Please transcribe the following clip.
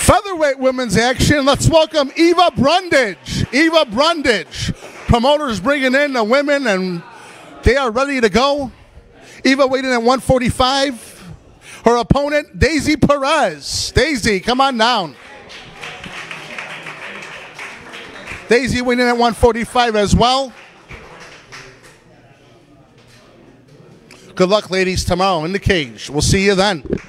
Featherweight women's action. Let's welcome Eva Brundage. Eva Brundage. Promoters bringing in the women, and they are ready to go. Eva weighing in at 145. Her opponent, Daysi Perez. Daysi, come on down. Daysi weighing in at 145 as well. Good luck, ladies, tomorrow in the cage. We'll see you then.